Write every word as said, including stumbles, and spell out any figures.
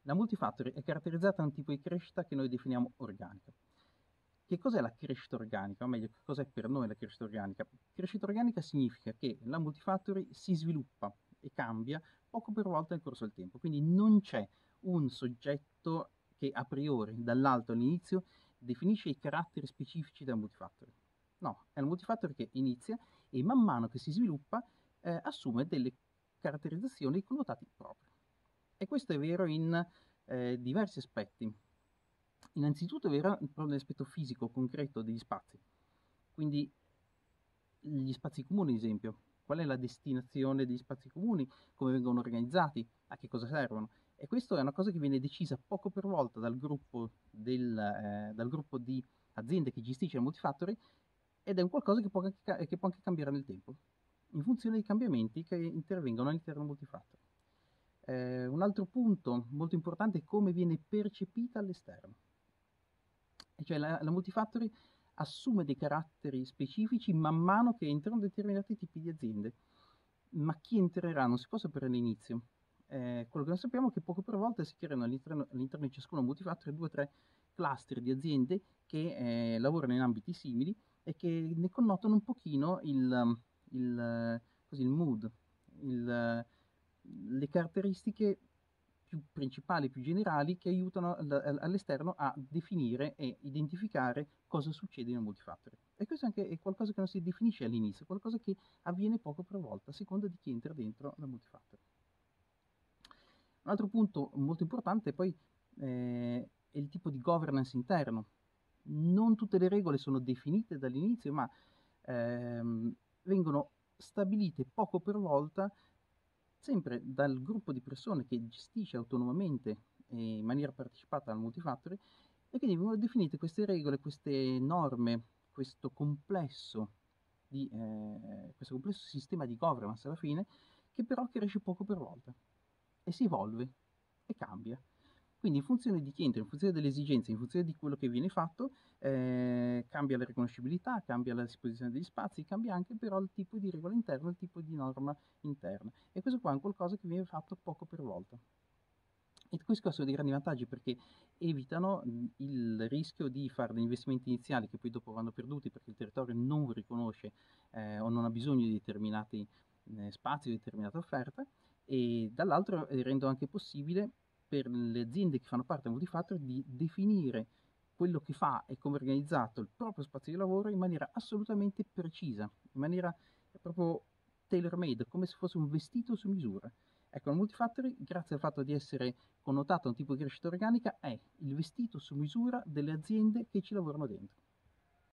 La multifactory è caratterizzata da un tipo di crescita che noi definiamo organica. Che cos'è la crescita organica? O meglio, che cos'è per noi la crescita organica? Crescita organica significa che la multifactory si sviluppa e cambia poco per volta nel corso del tempo, quindi non c'è un soggetto che a priori, dall'alto all'inizio, definisce i caratteri specifici della multifactory. No, è la multifactory che inizia e man mano che si sviluppa eh, assume delle caratterizzazioni e connotati propri. E questo è vero in eh, diversi aspetti. Innanzitutto è vero proprio nell'aspetto fisico, concreto degli spazi. Quindi gli spazi comuni, ad esempio. Qual è la destinazione degli spazi comuni? Come vengono organizzati? A che cosa servono? E questo è una cosa che viene decisa poco per volta dal gruppo, del, eh, dal gruppo di aziende che gestisce il multifactory ed è un qualcosa che può, anche, che può anche cambiare nel tempo, in funzione dei cambiamenti che intervengono all'interno del multifactory. Eh, un altro punto molto importante è come viene percepita all'esterno. E cioè la, la multifactory assume dei caratteri specifici man mano che entrano determinati tipi di aziende. Ma chi entrerà non si può sapere all'inizio. Eh, quello che noi sappiamo è che poco per volta si creano all'interno, all'interno di ciascuna multifactory due o tre cluster di aziende che eh, lavorano in ambiti simili e che ne connotano un pochino il, il, così, il mood, il, le caratteristiche più principali, più generali, che aiutano all'esterno a definire e identificare cosa succede nel multifactory. E questo anche è qualcosa che non si definisce all'inizio, qualcosa che avviene poco per volta, a seconda di chi entra dentro la multifactory. Un altro punto molto importante poi eh, è il tipo di governance interno. Non tutte le regole sono definite dall'inizio, ma ehm, vengono stabilite poco per volta, sempre dal gruppo di persone che gestisce autonomamente e in maniera partecipata al multifactory, e quindi vengono definite queste regole, queste norme, questo complesso, di, eh, questo complesso sistema di governance alla fine, che però cresce poco per volta e si evolve e cambia. Quindi in funzione di chi entra, in funzione delle esigenze, in funzione di quello che viene fatto, eh, cambia la riconoscibilità, cambia la disposizione degli spazi, cambia anche però il tipo di regola interna, il tipo di norma interna. E questo qua è un qualcosa che viene fatto poco per volta. E questo sono dei grandi vantaggi perché evitano il rischio di fare degli investimenti iniziali che poi dopo vanno perduti perché il territorio non riconosce eh, o non ha bisogno di determinati eh, spazi o di determinata offerta, e dall'altro eh, rendono anche possibile per le aziende che fanno parte del multifactory di definire quello che fa e come è organizzato il proprio spazio di lavoro in maniera assolutamente precisa, in maniera proprio tailor made, come se fosse un vestito su misura. Ecco, il multifactory, grazie al fatto di essere connotato a un tipo di crescita organica, è il vestito su misura delle aziende che ci lavorano dentro.